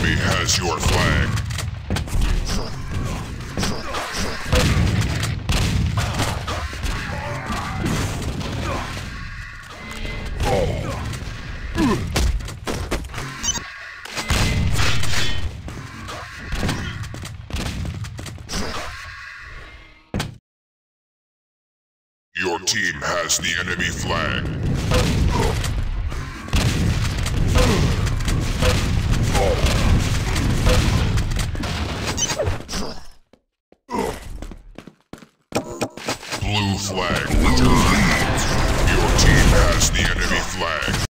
enemy has your flag. Your team has the enemy flag. Blue flag returned. Your team has the enemy flag.